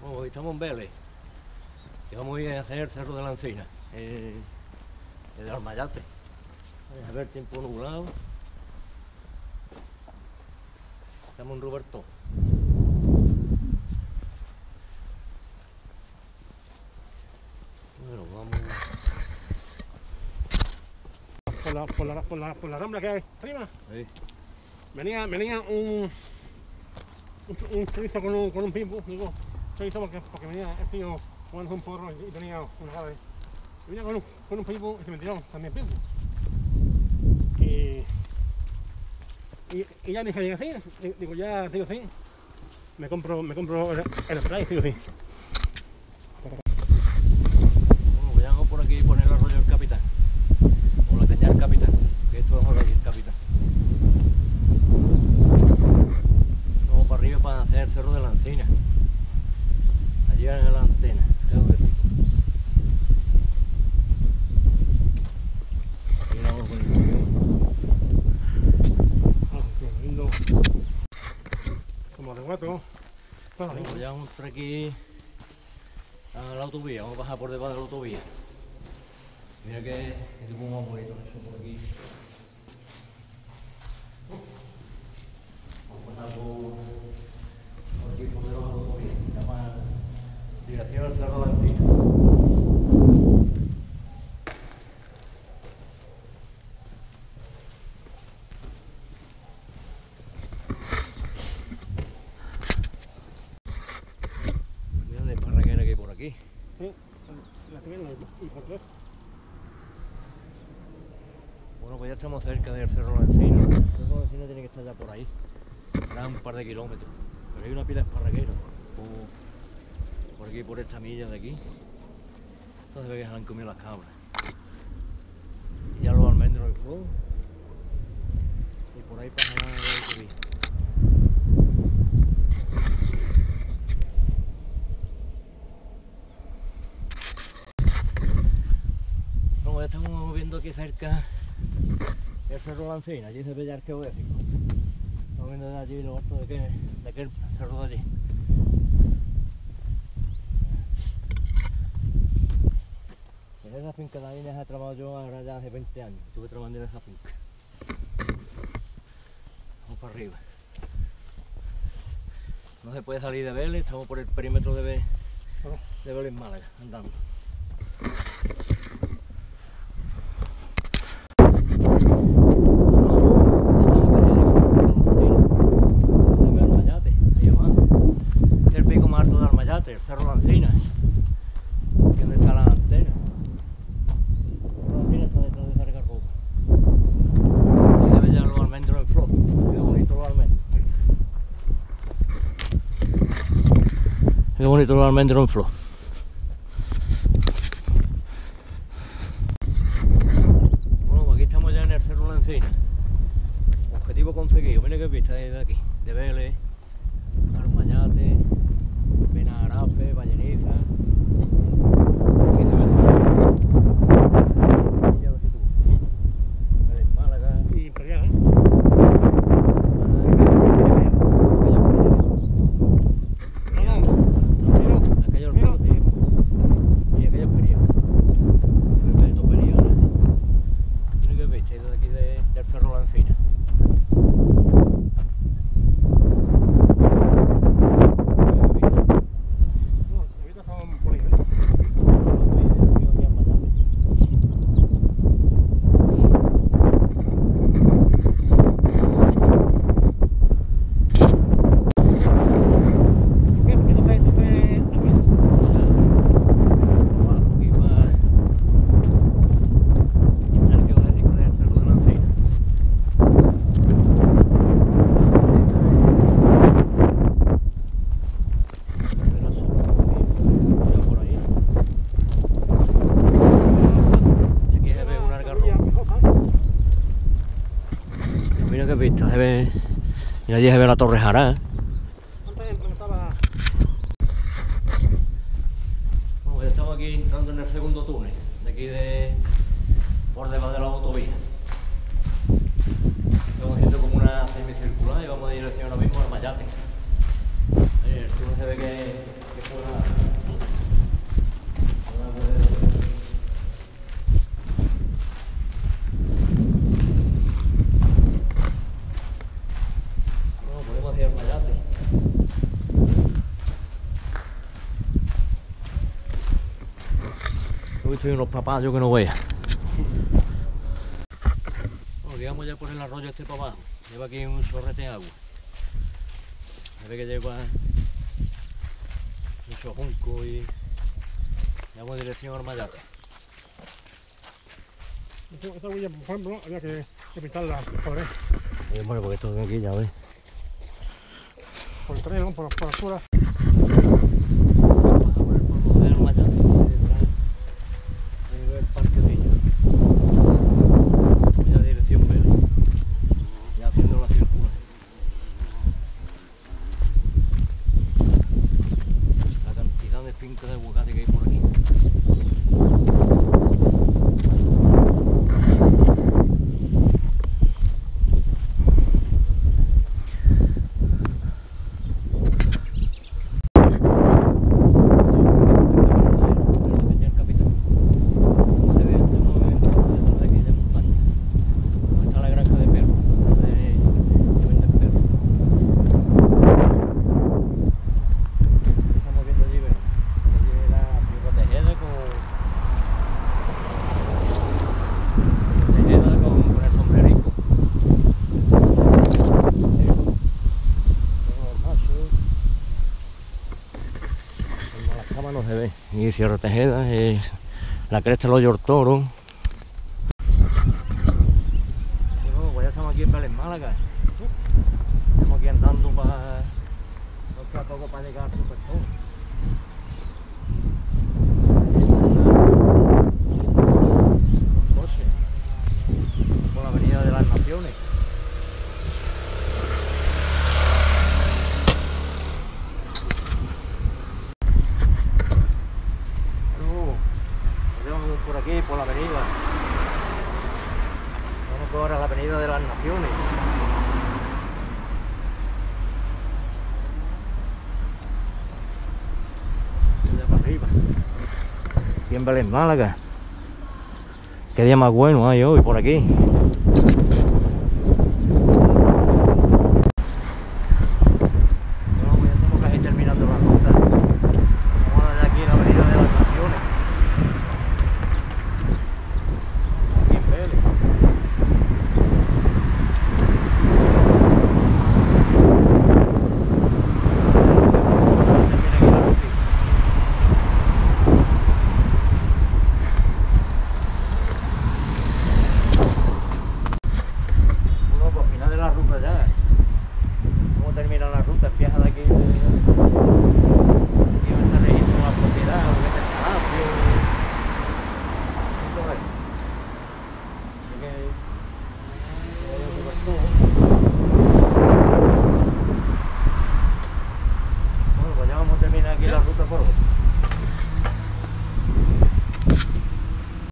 Hoy estamos en Vélez, y vamos a ir a hacer el Cerro de la Encina, el de Almayate. A ver, tiempo nublado. Estamos en Roberto. Bueno, vamos. Por la rambla que hay arriba. Sí. Venía un chorizo con un pimpo, digo, chorizo porque venía el tío jugando un porro y tenía una jave. Y venía con un pimpo y se me tiró también pimpo. Y ya me dije, así, digo, ya digo sí, me compro el spray, digo sí. Bueno, voy a por aquí y poner el arroyo del Capitán, o la caña del Capitán, que esto es ahora aquí el Capitán. Vamos para arriba para hacer el Cerro de la Encina, allí en la antena, creo que sí. Aquí vamos con el Como de guato. bueno, pues ya vamos por aquí a la autovía, vamos a bajar por debajo de la autovía. Mira que es como más bonito eso por aquí. Vamos a pasar por aquí por debajo de la autovía, ya para dirección al Cerro de la Encina. Mira la esparraguera que hay por aquí. Sí, la que viene y por tres. Bueno, pues ya estamos cerca del Cerro de la Encina. El Cerro de la Encina tiene que estar ya por ahí. Será un par de kilómetros. Pero hay una pila de esparragueros por aquí, por esta milla de aquí. Esto se ve que se han comido las cabras. Y ya los almendros en flor. Y por ahí pasa la autovía. Bueno, ya estamos viendo aquí cerca el Cerro de la Encina. Allí se ve ya arqueológico. Estamos viendo de allí lo alto de aquel cerro de allí. En esa finca de ahí he trabajado yo ahora ya hace 20 años. Estuve trabajando en esa finca. Vamos para arriba. No se puede salir de Vélez, estamos por el perímetro de Vélez Málaga, andando. El Cerro de la Encina, aquí donde está la antena. El Cerro de la Encina está detrás de esa recargopa. Aquí se ven ya los almendros en flor. Qué bonito los almendros. Qué bonito los almendros en flor. Bueno, pues aquí estamos ya en el Cerro de la Encina. Objetivo conseguido. Mira qué vista desde aquí. De Vélez, Almayate, Benarafe, Valleniza. Aquí se ve todo. Y ya lo sé tú. Vélez Málaga. Y Imperial, ¿eh? Aquellos prototipos y aquellos periodos. Estos periodos. Mira que viste desde aquí del Cerro de la Encina. Mira qué vista, se ve. Y allí se ve la Torre Jará. Bueno, ya estamos aquí entrando en el segundo túnel, de aquí por debajo de la autovía. Estamos haciendo como una semicircular y vamos a dirección ahora mismo al Almayate. El túnel se ve que No, podemos hacer mayate. Hoy estoy unos papayos que no veas. Bueno, digamos ya por el arroyo este para abajo. Lleva aquí un chorrete de agua. Se ve que lleva mucho junco y vamos en dirección al mayate. Esta huella, por ejemplo, había que pintarla por ahí. Bueno, porque esto de aquí ya ves. Por el terreno, por la altura. Por el polvo del mayate. Ahí ve el parquecillo. Ya dirección Vélez. Ya haciendo la circula. La cantidad de fincas de aguacate que hay por aquí. No se ve, y Sierra Tejeda, la cresta de los Yortoros. Bueno, pues ya estamos aquí en Vélez, Málaga. Estamos aquí andando para poco para llegar al Superstore. Por la avenida de las Naciones. Por aquí, por la avenida. Vamos ahora a la avenida de las Naciones. Allá para arriba. Aquí en Vélez, Málaga. Qué día más bueno hay hoy por aquí.